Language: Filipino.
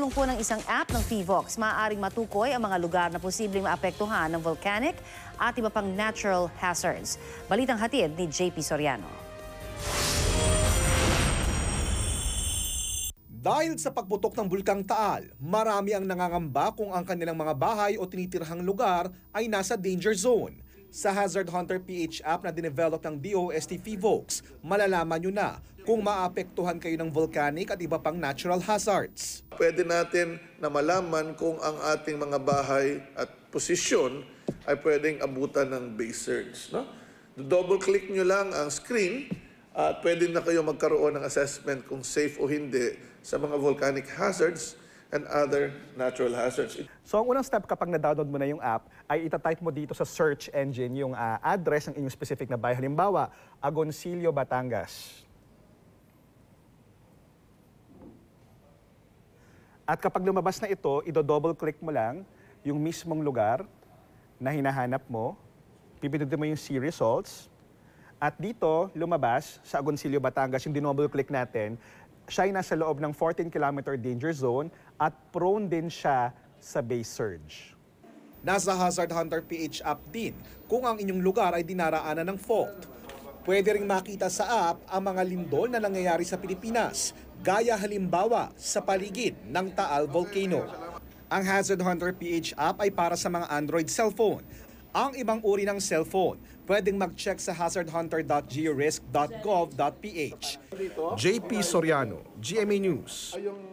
tulong po ng isang app ng PVox, maaaring matukoy ang mga lugar na posibleng maapektuhan ng volcanic at iba pang natural hazards. Balitang hatid ni JP Soriano. Dahil sa pagputok ng Bulkang Taal, marami ang nangangamba kung ang kanilang mga bahay o tinitirhang lugar ay nasa danger zone. Sa Hazard Hunter PH app na dinevelop ng DOST PVox, malalaman nyo na kung maapektuhan kayo ng volcanic at iba pang natural hazards. Pwede natin na malaman kung ang ating mga bahay at posisyon ay pwedeng abutan ng base surge. No? Double-click nyo lang ang screen at pwede na kayo magkaroon ng assessment kung safe o hindi sa mga volcanic hazards and other natural hazards. So ang unang step kapag na-download mo na yung app ay itatype mo dito sa search engine yung address ng inyong specific na bahay. Halimbawa, Agoncillo, Batangas. At kapag lumabas na ito, i-double click mo lang yung mismong lugar na hinahanap mo. Pipindutin mo yung see results. At dito, lumabas sa Agoncillo, Batangas, yung dinouble click natin, siya ay nasa loob ng 14-kilometer danger zone at prone din siya sa base surge. Nasa Hazard Hunter PH app din kung ang inyong lugar ay dinaraanan ng fault. Pwede ring makita sa app ang mga lindol na nangyayari sa Pilipinas, gaya halimbawa sa paligid ng Taal Volcano. Ang Hazard Hunter PH app ay para sa mga Android cellphone. Ang ibang uri ng cellphone, pwedeng mag-check sa hazardhunter.georisk.gov.ph. JP Soriano, GMA News.